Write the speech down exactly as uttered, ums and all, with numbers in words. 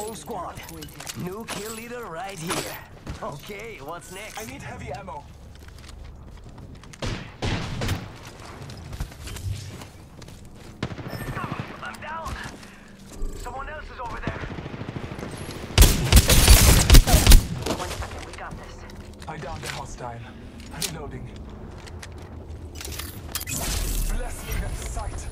whole squad. New kill leader right here. Okay, what's next? I need heavy ammo. I'm down. Someone else is over there. One second, we got this. I downed a hostile. Reloading. Bless me with sight.